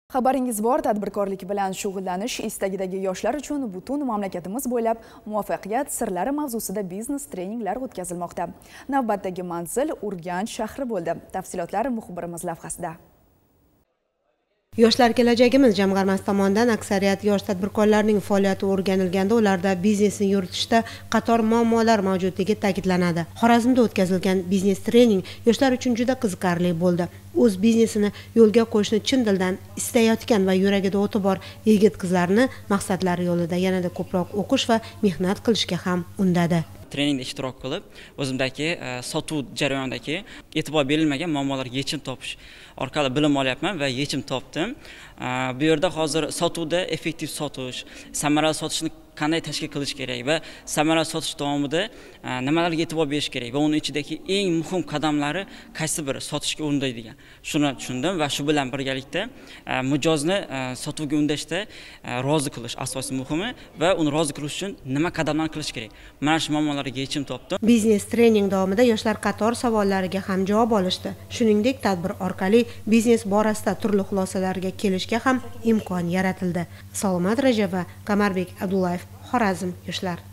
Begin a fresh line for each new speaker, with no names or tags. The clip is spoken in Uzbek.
Xabaringiz bor, tadbirkorlik bilan shug'ullanish istagidagi yoshlar uchun butun mamlakatimiz bo'ylab muvaffaqiyat sirlari mavzusida biznes treninglar o'tkazilmoqda. Navbatdagi manzil Urganch shahri bo'ldi. Tafsilotlar muxbirimiz lavhasida.
Yoshlar kelajagimiz jamg'armasi tomonidan aksariyat yosh tadbirkorlarning faoliyati o'rganilganda ularda biznesni yuritishda qator muammolar mavjudligi ta'kidlanadi. Xorazmda o'tkazilgan biznes trening yoshlar uchun juda qiziqarli bo'ldi. O'z biznesini yo'lga qo'yishni chin dildan istayotgan va yuragida o'ti bor yigit-qizlarni maqsadlari yo'lida yanada ko'proq o'qish va mehnat qilishga ham undadi.
Treningda ishtirok qilib, o'zimdagi sotuv jarayonidagi e'tibor berilmagan muammolarga yechim topish orqali bilim olyapman va yechim topdim. Bu yerda hozir sotuvda effektiv sotish, samarali sotishni qanday tashkil qilish kerak va samarali sotish davomida nimalarga e'tibor berish kerak va uning ichidagi eng muhim qadamlari qaysi biri sotishga undaydigan. Shuni tushundim va shu bilan birgalikda mijozni sotuvga undashda rozi qilish asosiy muhimi va uni rozi qilish uchun nima qadamlarni qilish kerak. Mana shu muammolarga yechim topdim.
Biznes trening davomida yoshlar qator savollariga ham javob olishdi. Shuningdek, tadbir orqali biznes borasida turli xulosalarga kelishga ham imkon yaratildi. Salomat Rajab va Qamarbek Abdullayev, Xorazm yoshlar.